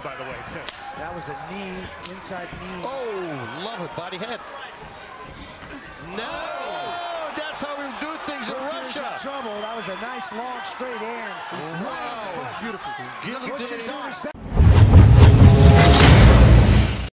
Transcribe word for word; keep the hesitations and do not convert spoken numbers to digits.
by the way, too. That was a knee, inside knee. Oh, love it, body head. No, oh, that's how we do things in Russia. Trouble. That was a nice long straight hand. Wow, beautiful. Guillotine. Butcher's doing his best.